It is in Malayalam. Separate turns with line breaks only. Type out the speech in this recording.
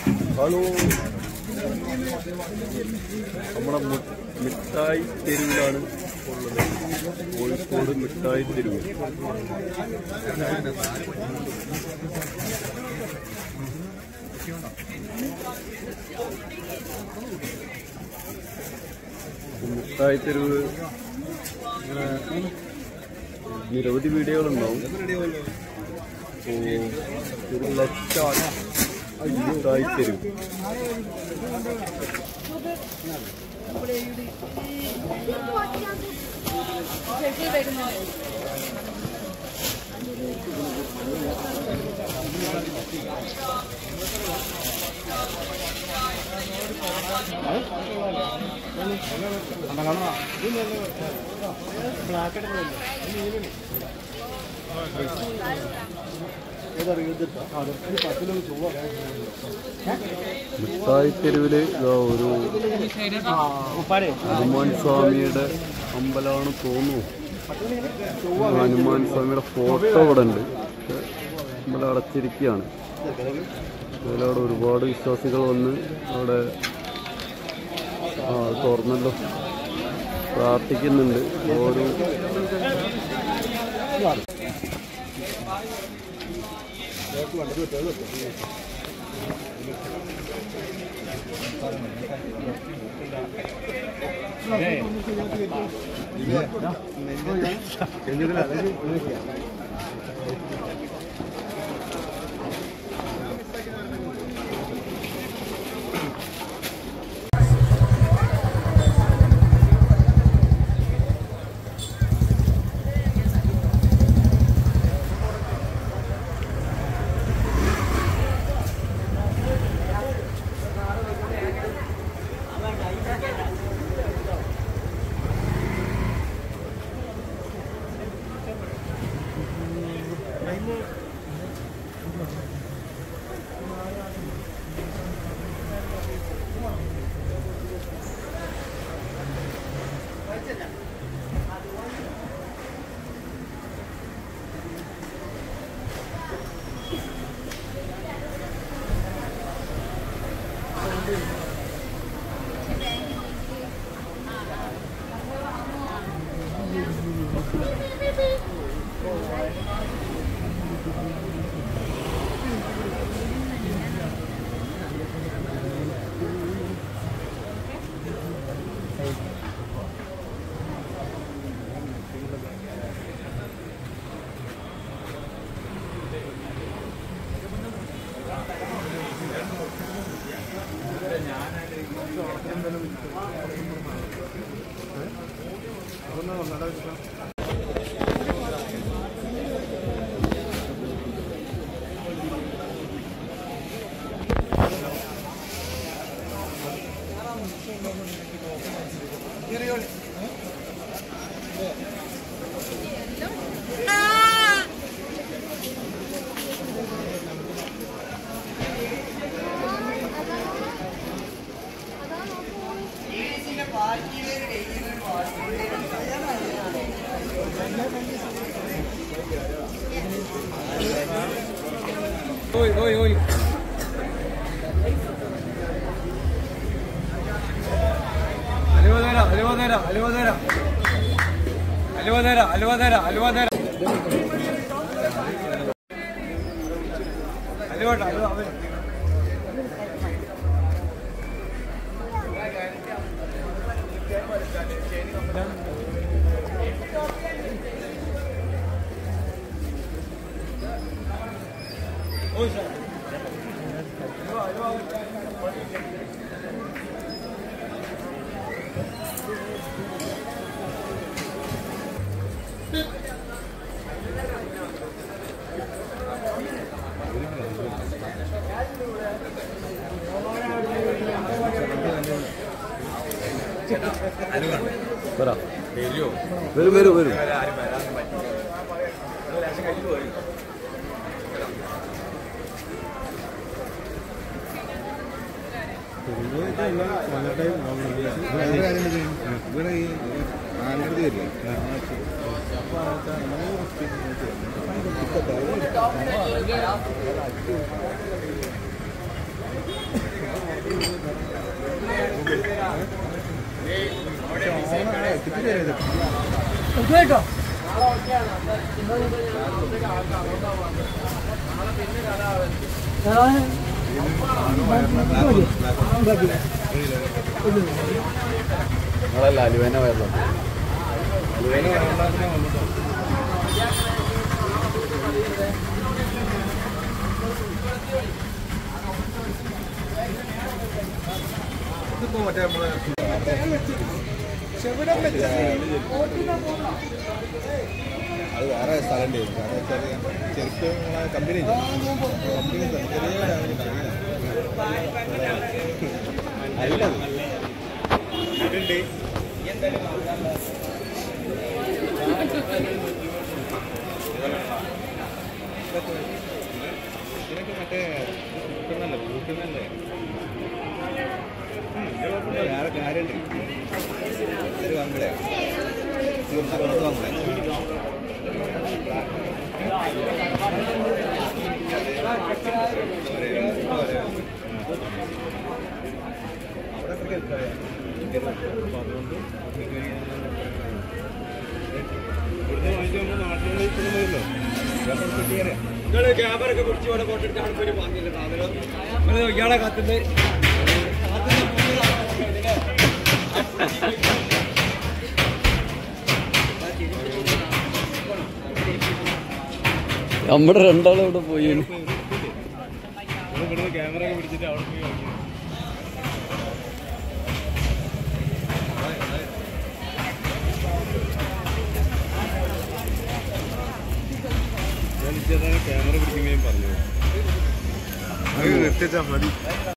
ഹലോ, നമ്മുടെ മിഠായി തെരുവിലാണ് ഉള്ളത്. കോഴിക്കോട് മിഠായി തെരുവ്. മിഠായി തെരുവ് നിരവധി വീഡിയോകളുണ്ടാവും. ഒരു ലക്ഷാണ് മിഠായി തെരുവ്. മിഠായി തെരുവില് ഒരു ഹനുമാൻ സ്വാമിയുടെ അമ്പലമാണ് തോന്നുന്നു. ഹനുമാൻ സ്വാമിയുടെ ഫോട്ടോ ഇവിടെ ഉണ്ട്. അമ്പലം അടച്ചിരിക്കുകയാണ്. അതിലവിടെ ഒരുപാട് വിശ്വാസികൾ വന്ന് അവിടെ തുറന്നല്ലോ പ്രാർത്ഥിക്കുന്നുണ്ട്. ഒരു വരും വരും വരും. നിങ്ങളല്ല അലുവേന വയറിലോ
അത് വേറെ സ്ഥലം ചെറുക്ക് കമ്പനി ഇതിനൊക്കെ മറ്റേ പൂക്കുന്നല്ലേ വേറെ കാര്യമുണ്ട് ഇത് വാങ്ങലേ പുറത്ത് വാങ്ങലേ അതുകൊണ്ട് ഇവിടുന്ന് വാങ്ങിക്കുമ്പോൾ നാട്ടിലുള്ള ഇപ്പോഴുമല്ലോ നിങ്ങൾ ക്യാമറയൊക്കെ പിടിച്ച് ഇവിടെ പോട്ടിട്ട് ആൾക്കാർ വാങ്ങിയില്ല ഇയാളെ കാത്തുന്നത്
നമ്മുടെ രണ്ടാളും ഇവിടെ പോയി
ക്യാമറ പിടിച്ചിട്ട് അവിടെ പോയി ക്യാമറ പിടിക്കുകയും പറഞ്ഞു നിർത്തിച്ചാൽ മതി.